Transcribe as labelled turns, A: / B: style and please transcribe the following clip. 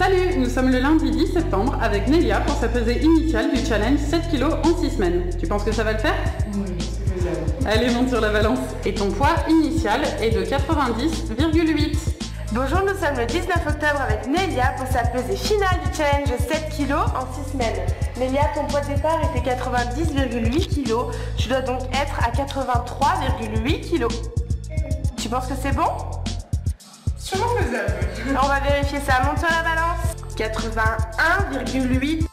A: Salut, nous sommes le lundi 10 septembre avec Nélia pour sa pesée initiale du challenge 7 kg en 6 semaines. Tu penses que ça va le faire?
B: Oui, c'est faisable.
A: Allez, monte sur la balance. Et ton poids initial est de 90,8.
C: Bonjour, nous sommes le 19 octobre avec Nélia pour sa pesée finale du challenge 7 kg en 6 semaines. Nélia, ton poids de départ était 90,8 kg. Tu dois donc être à 83,8 kg. Tu penses que c'est bon?
B: Sûrement faisable.
C: On va vérifier ça. Monte sur la balance. 81,8.